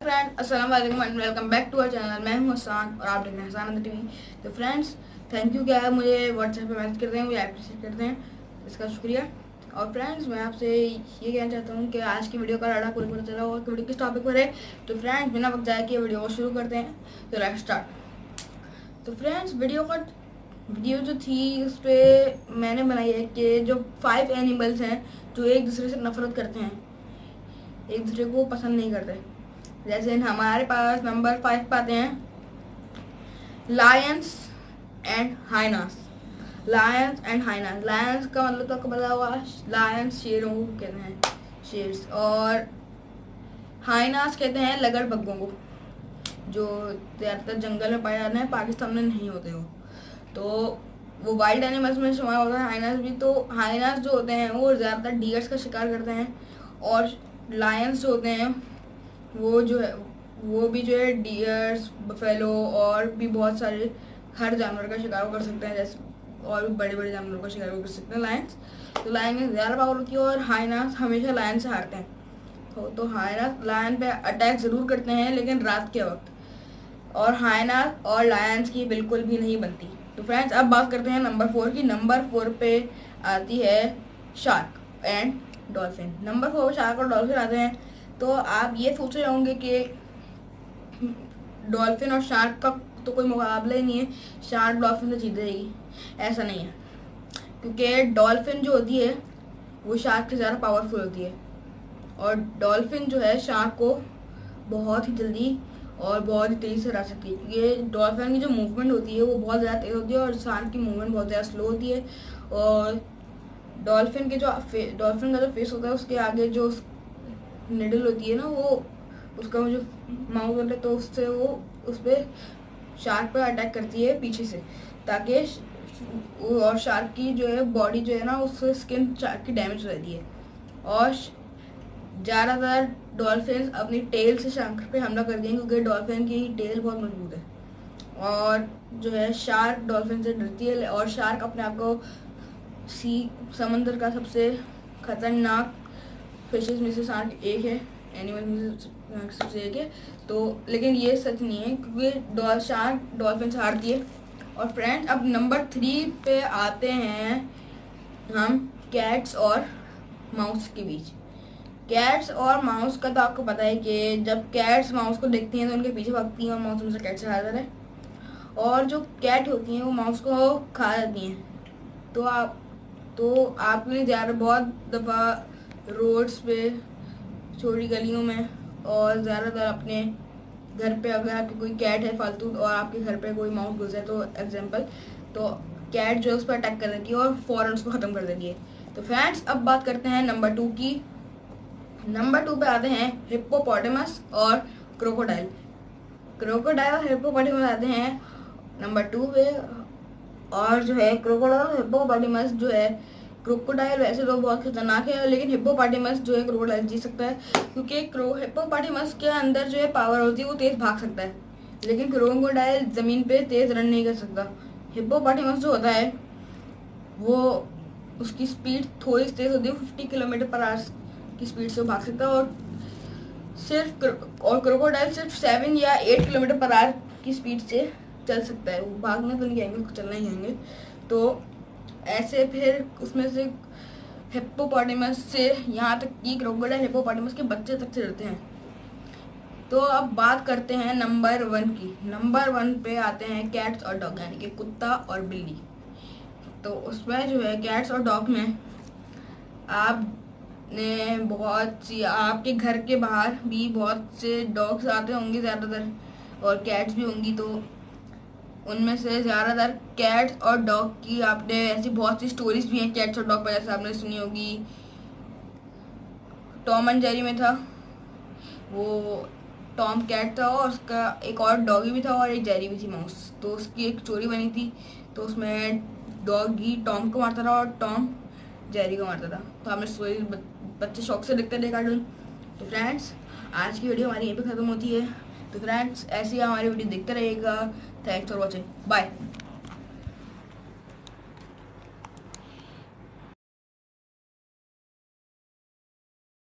Friends, अस्सलाम वालेकुम and welcome back to our channel. मैं हूं हसान और आप देख रहे हैं हसान टीवी। तो फ्रेंड्स, थैंक यू, क्या है मुझे व्हाट्सएप पे मैसेज करते हैं, मुझे अप्रिशिएट करते हैं, इसका शुक्रिया। और फ्रेंड्स, मैं आपसे ये कहना चाहता हूं कि आज की वीडियो का राडा पूरी पता चला होगा कि वीडियो किस टॉपिक पर है। तो फ्रेंड्स, बिना वक्त जाए कि वीडियो को शुरू करते हैं। तो लेट्स स्टार्ट। तो फ्रेंड्स, वीडियो जो थी उस पर मैंने बनाई है कि जो 5 एनिमल्स हैं जो एक दूसरे से नफरत करते हैं, एक दूसरे को पसंद नहीं करते। जैसे हमारे पास नंबर 5 पे आते हैं lions and hyenas. Lions and hyenas, lions का मतलब तो आपको पता होगा, लायंस शेरों को कहते हैं, शेर्स। और हाइनास कहते हैं लगड़बग्गों को, जो ज़्यादातर जंगल में पाए जाते हैं, पाकिस्तान में नहीं होते हो। तो वो वाइल्ड एनिमल्स में शुमार होता है हाइनास भी। तो हाइनास जो होते हैं वो ज़्यादातर डियर्स का शिकार करते हैं, और लायंस जो होते हैं वो भी जो है डियर्स, बफेलो और भी बहुत सारे हर जानवर का शिकार कर सकते हैं, जैसे और भी बड़े बड़े जानवरों का शिकार कर सकते हैं लायंस। तो लायन में ज़्यादा पावर होती है और हाइनास हमेशा लायन से हारते हैं। तो हाइनास लायन पे अटैक ज़रूर करते हैं, लेकिन रात के वक्त, और हाइनास और लायंस की बिल्कुल भी नहीं बनती। तो फ्रेंड्स, अब बात करते हैं नंबर 4 की। नंबर 4 पे आती है शार्क एंड डॉल्फिन। नंबर 4 पे शार्क और डॉल्फिन आते हैं। तो आप ये सोच रहे होंगे कि डॉल्फिन और शार्क का तो कोई मुकाबला ही नहीं है, शार्क डॉल्फिन से जीत जाएगी। ऐसा नहीं है, क्योंकि डॉल्फिन जो होती है वो शार्क से ज़्यादा पावरफुल होती है, और डॉल्फिन जो है शार्क को बहुत ही जल्दी और बहुत ही तेज़ी से हरा सकती है, क्योंकि डॉल्फिन की जो मूवमेंट होती है वो बहुत ज़्यादा तेज़ होती है और शार्क की मूवमेंट बहुत ज़्यादा स्लो होती है। और डॉल्फिन का जो फेस होता है उसके आगे जो निडल होती है ना, वो उसका जो माउथ होता है, तो उससे वो उस पर शार्क पर अटैक करती है पीछे से, ताकि और शार्क की जो है बॉडी जो है ना, उससे स्किन शार्क की डैमेज हो जाती है। और ज़्यादातर डॉल्फिन अपनी टेल से शार्क पे हमला करती हैं, क्योंकि डॉल्फिन की टेल बहुत मजबूत है। और जो है शार्क डॉल्फिन से डरती है, और शार्क अपने आप को समंदर का सबसे खतरनाक फिशेज में से शार्क एक है, एनिमल में से सबसे एक है। तो लेकिन ये सच नहीं है, क्योंकि शार्क डॉल्फिन से हारती है। और फ्रेंड्स, अब नंबर 3 पे आते हैं हम कैट्स और माउस के बीच। कैट्स और माउस का तो आपको पता है कि जब कैट्स माउस को देखती हैं तो उनके पीछे भागती हैं, और माउस उनसे कैट से हार जाता है। और जो कैट होती हैं वो माउस को खा जाती हैं। तो आपने बहुत दफ़ा रोड्स पे, छोटी गलियों में, और ज़्यादातर अपने घर पे अगर आपकी कोई कैट है फालतू और आपके घर पे कोई माउस घुस जाए, तो एग्जांपल, तो कैट जो है उस पर अटैक कर देती है और फ़ौरन उसको ख़त्म कर देती है। तो फ्रेंड्स, अब बात करते हैं नंबर 2 की। नंबर 2 पे आते हैं हिप्पोपोटामस और क्रोकोडाइल। क्रोकोडाइल और हिप्पोपोटामस आते हैं नंबर 2 पे। और जो है क्रोकोडाइल और हिप्पोपोटामस जो है, क्रोकोडाइल वैसे तो बहुत खतरनाक है, लेकिन हिप्पोपोटामस जो है क्रोकोडाइल जी सकता है, क्योंकि हिप्पोपोटामस के अंदर जो है पावर होती है, वो तेज़ भाग सकता है, लेकिन क्रोकोडाइल ज़मीन पे तेज़ रन नहीं कर सकता। हिप्पोपोटामस जो होता है वो, उसकी स्पीड थोड़ी तेज़ होती है, 50 किलोमीटर/आवर की स्पीड से भाग सकता है। और क्रोकोडाइल सिर्फ 7 या 8 किलोमीटर/आवर की स्पीड से चल सकता है। वो भागना तो नहीं आएंगे, चलना ही आएंगे। तो ऐसे फिर उसमें से हिप्पोपोटामस से यहाँ तक कि क्रोकोडाइल हिप्पोपोटामस के बच्चे तक से डरते हैं। तो अब बात करते हैं नंबर 1 की। नंबर 1 पे आते हैं कैट्स और डॉग, यानी कि कुत्ता और बिल्ली। तो उसमें जो है कैट्स और डॉग में आपने बहुत सी, आपके घर के बाहर भी बहुत से डॉग्स आते होंगे ज़्यादातर, और कैट्स भी होंगी। तो उनमें से ज़्यादातर कैट्स और डॉग की आपने ऐसी बहुत सी स्टोरीज भी हैं कैट्स और डॉग पर, जैसे आपने सुनी होगी टॉम एंड जेरी में था, वो टॉम कैट था और उसका एक और डॉगी भी था और एक जेरी भी थी माउस। तो उसकी एक स्टोरी बनी थी, तो उसमें डॉगी टॉम को मारता था और टॉम जेरी को मारता था। तो आपने स्टोरी, बच्चे शौक से देखते थे कार्टून। तो फ्रेंड्स, आज की वीडियो हमारी यहीं पे ख़त्म होती है। तो फ्रेंड्स, ऐसे ही हमारी वीडियो देखते रहिएगा। Thanks for watching, bye.